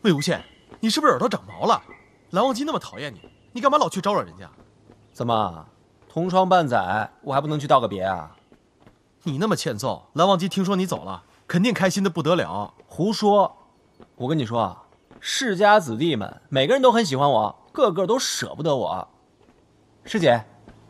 魏无羡，你是不是耳朵长毛了？蓝忘机那么讨厌你，你干嘛老去招惹人家？ 怎么，同窗半载，我还不能去道个别啊？ 你那么欠揍，蓝忘机听说你走了，肯定开心的不得了。 胡说！我跟你说啊，世家子弟们每个人都很喜欢我，个个都舍不得我。师姐，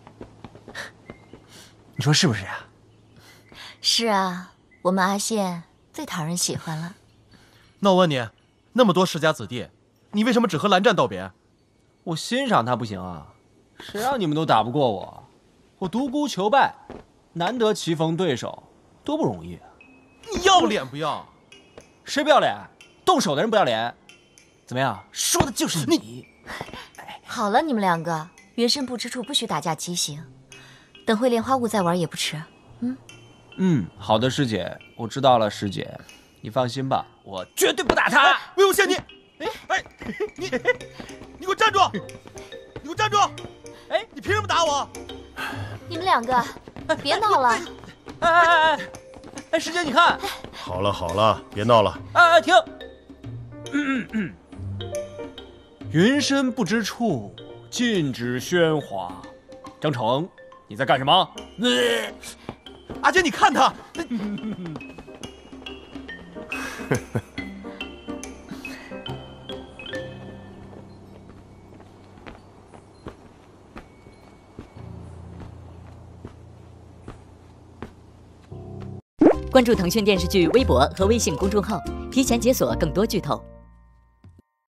你说是不是啊？ 是啊，我们阿羡最讨人喜欢了。 那我问你，那么多世家子弟，你为什么只和蓝湛道别？ 我欣赏他不行啊，谁让你们都打不过我？我独孤求败，难得棋逢对手，多不容易啊！ 你要脸不要？ 谁不要脸？动手的人不要脸。怎么样？说的就是你。 好了，你们两个，云深不知处不许打架畸形。等会莲花坞再玩也不迟。 好的，师姐，我知道了。师姐，你放心吧，我绝对不打他。 魏无羡，你给我站住！你给我站住！你凭什么打我？ 你们两个别闹了。 师姐，你看。 好了好了，别闹了。 停。云深不知处，禁止喧哗。张成，你在干什么？ 阿姐，你看他。 关注腾讯电视剧微博和微信公众号，提前解锁更多剧透。